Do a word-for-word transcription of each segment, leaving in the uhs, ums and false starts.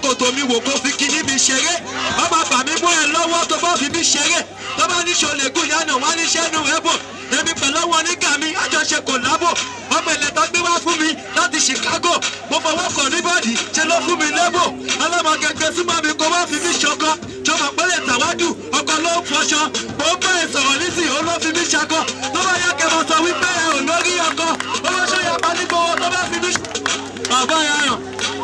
ṣòkòtò mi wò kó fi kíní mi ṣeré ọmọ bàmí mú ẹ lọ́wọ́ tó bá fi mi ṣeré tó bá ní ṣọlẹ̀ gùn yánà wọ́n ní ṣẹ́nu ẹ̀bọ̀ èmi pẹ̀lú wọn ní gàmí àjọṣe kò lábò ọmọ ilẹ̀ tó gbé wá fún mi láti Chicago mo fọwọ́ kàn ní bọ́ọ̀dì ṣe ló fún mi lébò ọlọ́mọgẹgbẹ súnmọ́ mi kó wá fi mi ṣọkọ jọmọ pẹ́lẹ̀ tàwádù ọkọ ló ń fọṣọ mo ń bẹ̀rẹ̀ sọ̀rọ̀ nísìnyí ó ló fi mi ṣakọ tó bá yá kẹmọ sọ wípé ẹ ò lórí ọkọ olóṣó yapa ní gbowó tó bá fi mi ṣ bàbá yàyàn.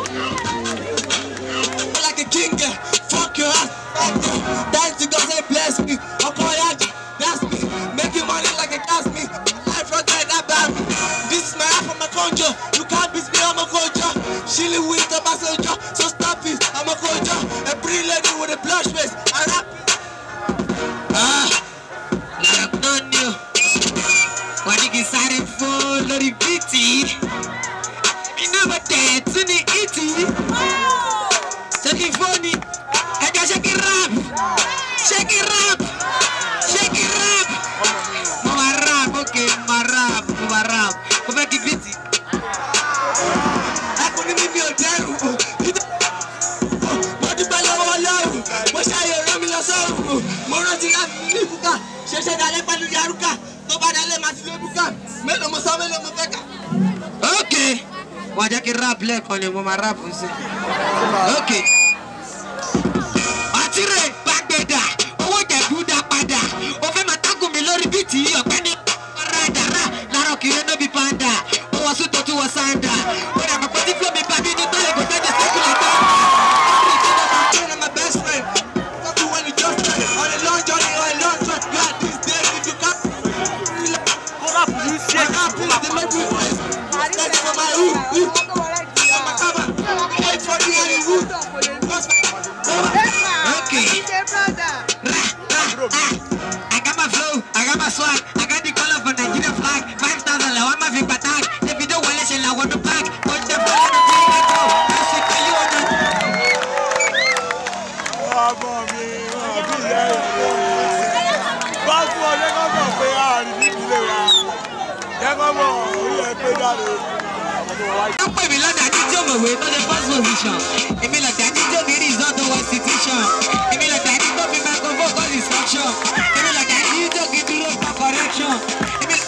Like a king, fuck your ass. Thanks to God, say bless me. ọkọ yájú, that's me. Making money like a gas me. Life right there, that bad me. This is my half of my conjure. You can't beat me, I'm a conjure. Chilling with the passenger, so stop it, I'm a conjure. A pretty lady with a blush face, I rap. Ah, like no new. What you get started for, Lori Bitty? You never dead to the itty. Shake it funny, I got shake it rap, shake it rap, shake it rap. Mama rap, okay, mama rap, mama rap. Come back, get busy. I couldn't leave you alone. What you buy your love? What shall you run me your soul? Moratina, Libuka, Shesha Dalepa, Yaruka, Tobadale Maslebuka, Melo Mosame Mopeka. Okay. Wajah kira black on your mama rap. Okay. Atire bagbeda. Owo je buda pada. O fe mataku mi lori biti openi radara. Naro kire no bi panda. O wasu to tu wasanda. O na mapati flow mi baby ni tole go take the circle like that. I'm my best friend. Talk to when you just try. On a long journey or a long trip. God these days if you can't. Hold up, you shit. They make me voice. That's for my room. Okay. I got my flow, I got my swag, I got the color for Nigeria flag. Five thousand, I want my big attack. The video wallet, I want to pack. Put the flag on the thing, I go. I see how you want to. Oh, mommy, don't pay me like that, it's over with, not the first position. It mean like that, it's over, it is not the one situation. It mean like that, it's not the microphone for distraction. It mean like that, it's not give you for correction. It mean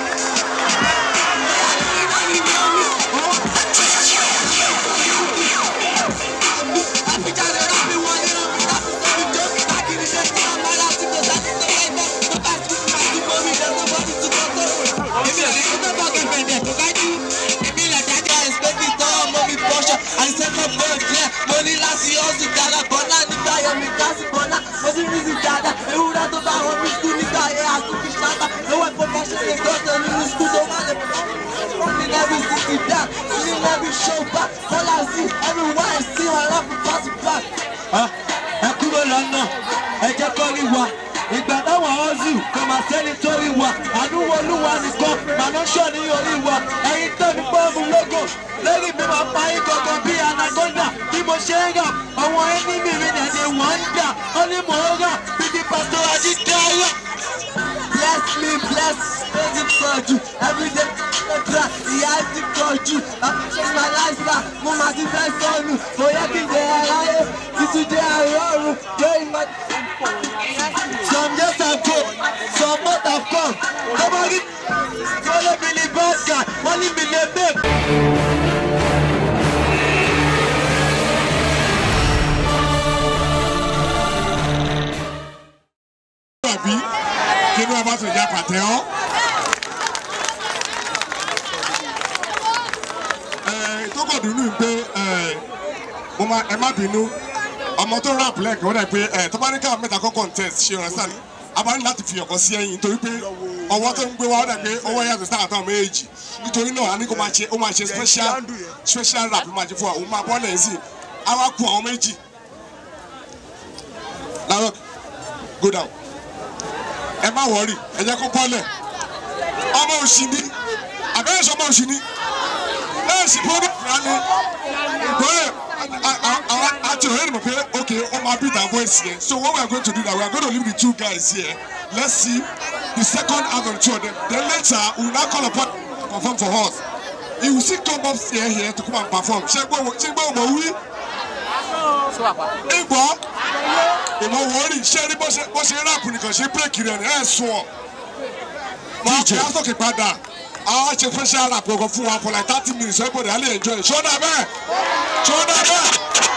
I said my boy, yeah, money last year, also got a bona, nigga, yeah, me gas, bona, was it easy, dada, and who that about home, school, nigga, yeah, I took his shata, no one for fashion, they got them in the school, don't matter, running every city down, seeing every show back, all I see, everyone I see, I love to pass it back. Huh? I could have learned, I just call it what. Ìgbà táwọn ọ̀zù kò máa sẹ́ni torí wa àdúgbò olúwa nìkan màá ná ṣọ́ ní orí wa ẹ̀yin tó ní bọ́ọ̀mù lógo lórí mi máa pa yín gangan bí anaconda bí mo ṣe ń rà àwọn ẹni mi mi nà ní wọ́n ń dà ó ní mò ń rà bí ti pàtó Ajídáyọ̀. Bless me, bless me, for you every day. He has to touch you. I change my lifestyle. Mo máa ti fẹ́ sọnù. Bóyá kí n jẹ aráyé. Títí dé àárọ̀ during my. Some years have gone, some months have come. Nobody follow me the bad guy. Money me the babe. Kí ló bá tún yá pàtẹ́ ọ́? Tó kọ̀ dùnú pé ẹ má bínú ọmọ tó rap lẹ́ẹ̀kan ó dà pé tó bá ní káwọn mẹ́ta kọ́ contest ṣe ọ̀rẹ́ sáà ní abáni láti fi ọ̀kan sí ẹ̀yìn nítorí pé ọwọ́ tó ń gbé wa ó dà pé ọwọ́ yàtọ̀ sáà àtàwọn méjì nítorí náà a ní kó máa ṣe ó máa ṣe special special rap máa ṣe fún wa òun máa bọ́ lẹ́yìn sí i á wá kú àwọn méjì. Larok, go down. Ẹ má wọrí ẹ jẹ́ kó bọ́lẹ̀ ọmọ òṣì ni àbẹ́rẹ́ sọ ọmọ òṣì ni ẹ sì bọ́ bá ní bẹ́ẹ̀ àti ọ̀rẹ́ mi pé okay ọmọ abita voice here so what we are going to do now we are going to leave the two guys here let's see the second half of the tour then, then later we will now call upon to perform for us he will still come up here here to come and perform ṣé gbọ́ ṣé gbọ́ ọmọ wí Ìgbọ́ ìmọ̀ wọ́ọ̀rì ṣé rí bó ṣe ráàpù nìkan ṣe bírèkì rẹ̀ ẹ̀ sùn ọ̀. Máa fi asọ́kè padà. Àwọn ṣe special rap kankan fún wa for like thirty minutes everybody á lè enjoy. Ṣọ́dà bẹ́ẹ̀ ṣọ́dà bẹ́ẹ̀.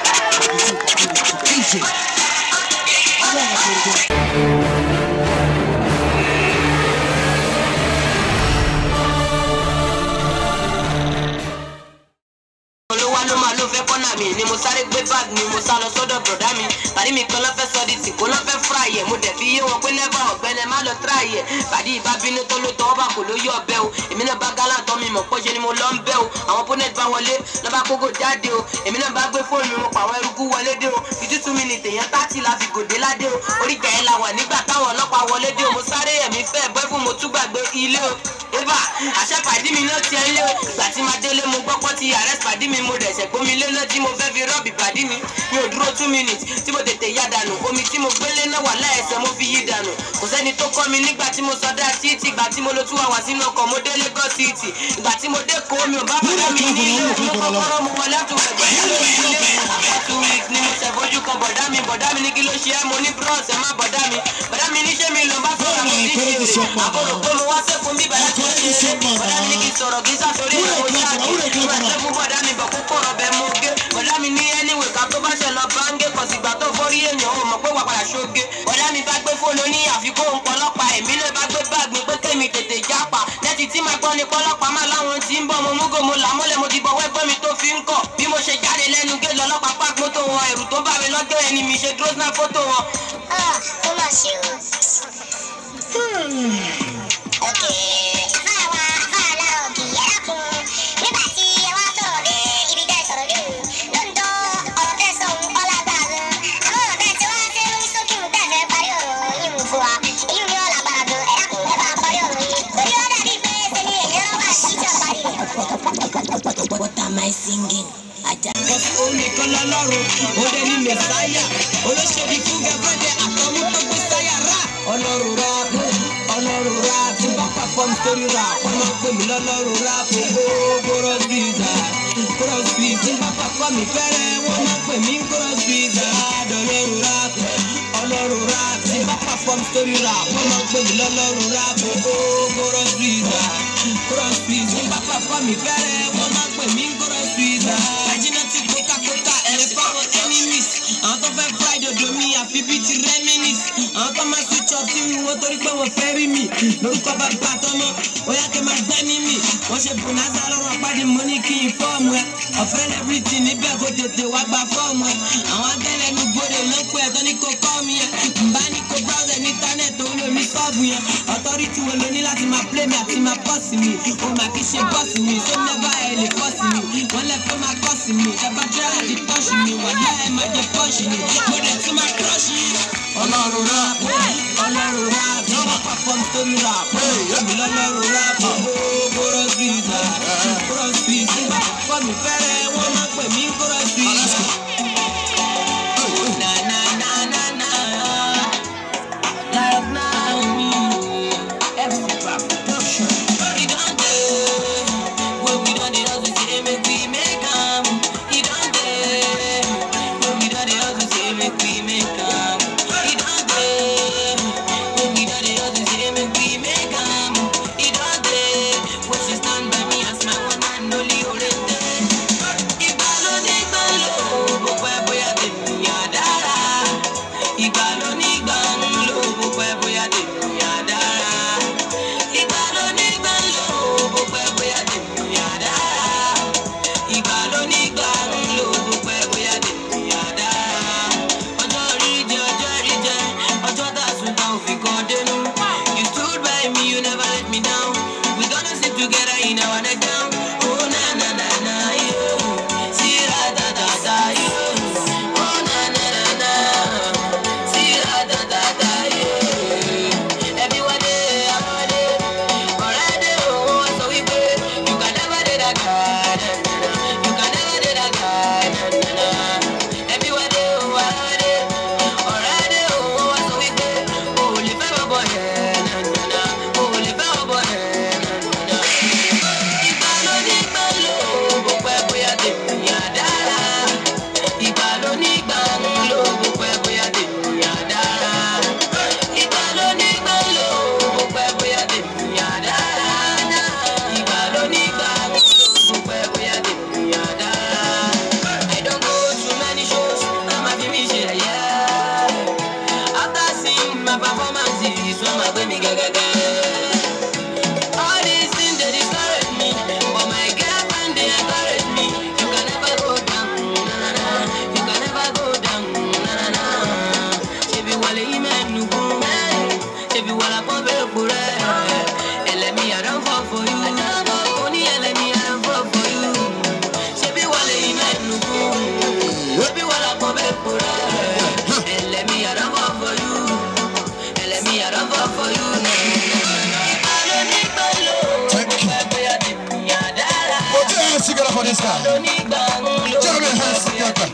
Ni mo sáré gbé bag mi mo sá lọ sọ́dọ̀ broda mi pàdé mi kan lọ fẹ́ sọ di tì kó lọ fẹ́ fry ẹ̀ mo dẹ̀ fi yé wọn pé never ọ̀gbẹ́ni má lọ try ẹ̀ pàdé ìbá bínú tó ló tọwọ́ bá kò ló yọ ọbẹ̀ o èmi náà bá gálà tán mi mọ̀ pọ́ṣẹ́ ni mo lọ ń bẹ́ o àwọn opponent bá wọlé lọ́ bá kókó jáde o èmi náà bá gbé fóònù mi mo pa àwọn eruku wọlé dé o fifty two minutes èèyàn thirty la fi gòdè ládé o orí ìjà ẹ̀ la wà nígbà táwọn ọlọ́pàá wọlé dé o mo sáré ẹ̀mí fẹ́ bọ́ fún mo tún gbàgbé ilé o eva àṣẹ pàdé mi náà tiẹ̀ lé o ìgbà tí máa délé mo gbọ́ pọ́ ti arrest pàdé mi mo dẹ̀ ṣẹ̀gbọ́n mi lé náà tí mo fẹ́ fi rọ́ọ̀bì pàdé mi mi ò dúró two minutes tí mo tètè yá dànù omi tí mo gbélé náà wà láẹsẹ̀ mo fi yí dànù kò sẹ́ni tó kọ́ mi nígbà tí mo sọdá títì ìgbà tí mo lo two hours sínú ọkọ̀ mo dé Lagos City ìgbà tí mo dé kó mi ò bá bàdá mi ní ilé mo kọ́kọ́rọ́ mo wọlé àtúwẹ̀gbẹ́ nílé ilé after two weeks ni mo ṣẹ̀ fojú kan bọ̀dá mi bọ̀dá mi ní kí ló ṣe é mo ní bros ẹ̀ má bọ̀dá mi bọ̀dá mi ní ṣé mi lọ bá sọ̀rọ̀ mo ní ṣe àbúrò pé mo wá sẹ́kùn bí bàdá tó ṣe bọ̀dá mi ní kí sọ̀rọ̀ kí sàṣọrí ẹ̀ mo ṣáàkì mo ṣẹ́ fún bọ̀dá mi bọ̀ kó kọ̀rọ̀ bẹ́ẹ̀ mo gé bọ̀dá mi ní anyway ká tó bá ṣe lọ báńgé kọ̀sìgbà tó forí èèyàn ò mọ̀ pé wà padà ṣoge bọ̀dá mi bá gbé fóònù ní àfikún ọ̀pọ̀lọpàá èmi náà bá gbé báàgì pé kémi tètè jápa lẹ́tì tí máa gbọ́ ní pọ́lọ́pàá máa láwọn tí ń bọ̀ mo múgò mo là mọ́lẹ̀ mo ti bọ̀ wẹ́gbẹ́ mi tó fi ń kọ̀ bí mo ṣe jáde lẹ́nu gé lọ́lọ́pàá pàk mọ́tò wọn ẹ̀rù tó bá mi lọ́jọ́ ẹni mi ṣe dúró snap fótó wọn. ó mà ṣe o. What am I singing? Only color lọ́rùn, ó dé ní Mẹ̀sáyà, olóṣèlú fúgẹ́ fẹ́jẹ̀ àtọ́mú tó gbé sáyà rà. Ọlọ́run rà, ọlọ́run rà, tí bá perform story rà, wọ́n máa ń pè mí lọ́lọ́run rà, gbogbo chorus visa, chorus visa, tí bá perform ìfẹ́rẹ́, wọ́n máa ń pè mí chorus visa, ọlọ́run rà, ọlọ́run rà, tí bá perform story rà, wọ́n máa ń pè mí lọ́lọ́run rà, gbogbo chorus visa, chorus visa, tí bá perform ìfẹ́rẹ́, wọ́n máa ń pè mí chorus visa. Virginity Coca-Cola, ẹ̀rẹ̀ fáwọn enemies, àwọn tó fẹ́ fry dodo mi àfi bíi ti reminis, àwọn tó máa switch up tí wọ́n torí pé wọ́n fẹ́ rí mi, lórúkọ bàbá tọmọ, ó yá kí n máa gbẹ́ ní mi, wọ́n ṣe bonanza lọ́rọ̀ pàdé mo ní kí n fọ́ọ̀mù ẹ̀, ọ̀fẹ́ everything níbẹ̀ kó tètè wá gba fọ́ọ̀mù ẹ̀, àwọn abẹ́rẹ́ mi gbọ́dọ̀ ló pẹ́ tó ní kó kọ́ mi ẹ̀, mbá ní kó browser ní internet tó lò mí sọ́ọ̀bù yẹn, authority wo ló ní láti máa play mi àti máa pọ́ọ̀sì mi, ó máa kí ṣe bọ́ọ̀sì mi, so never ẹ̀ lè pọ́ọ̀sì mi, wọ́n lẹ fẹ́ máa kọ́ọ̀sì mi, ẹ bá jẹ́ àti tọ́ọ̀ṣì mi, wà láì ẹ̀ máa jẹ pọ́ọ̀ṣì mi, mo dẹ̀ tún máa kírọ́ọ̀ṣì mi. Ọlọ́run rà, ọlọ́run rà, tí wọ́n perform story rap, èmi lọ́lọ́run rà, chorus visa, chorus visa, tí wọ́n perform ìfẹ́rẹ́, wọ́n máa pè mí chorus visa. Na na na na na, like now me, every production. We done dey, when we done dey hustle, say make we make am. We done dey, when we done dey hustle, say make we make am. We done dey, when we done dey hustle, say make we make am. We done dey, when she stand by me as my one and only oriented. Ìgbàlódé gbàló, gbogbo ẹ̀ bóyá tèmi yá dára. Ìgbàlódé gbàló, gbogbo ẹ̀ bóyá tèmi yá dára. Ìgbàlódé gbàló, gbogbo ẹ̀ bóyá tèmi yá dára. Ìgbàlódé gbàló, gbogbo ẹ̀ bóyá tèmi yá dára. Ọjọ́ orí jẹ́ ọjọ́ orí jẹ́, ọjọ́ tá a sùn tá ò fi kàn dénú. You stood by me, you never let me down. We gonna sit together in our neck down. Oh na na na na yo, see ra da da da yo. Oh na na na na, see ra da da da hands together for this guy. Gentlemen, hands together.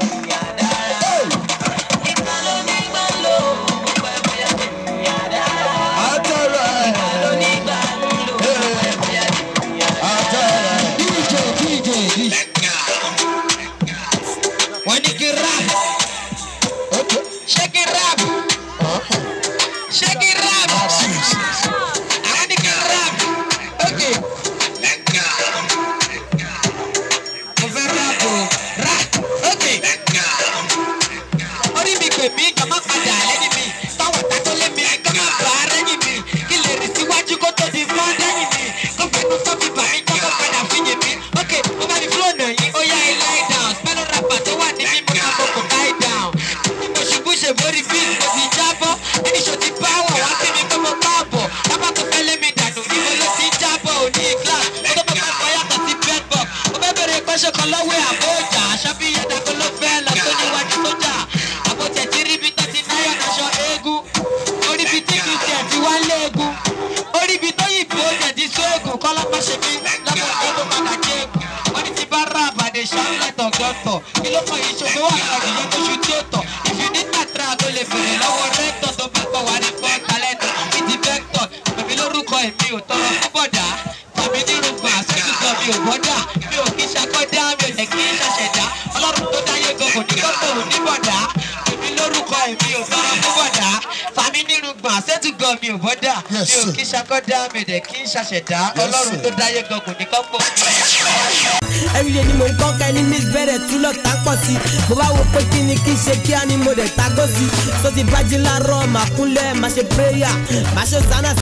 If you need my track, go le fere la recto, to back for what it for talento. It's vector, baby lo ruko e mi o toro fun boda. Tàbí ní rugba se tu so mi o boda. Mi o ki sakoda, mi o le ki saseda. Ọlọ́run tó dáyé go ko ni ko to ni boda. Baby lo ruko e mi o toro fun boda. Tàbí ní rugba se tu go mi o boda. Mi o ki sakoda, mi o le ki saseda. Ọlọ́run tó dáyé go ko ni ko po. Every day ni mo ń kọ́ ká ní miss bẹ̀rẹ̀ tún lọ tá pọ̀ sí. Mo bá wo pé kí ni kí ṣe kí á ní mo dẹ̀ tá gọ́ sí. So ti bá jí láàárọ̀ màá kúnlẹ̀ máa ṣe prayer máa ṣe sànà.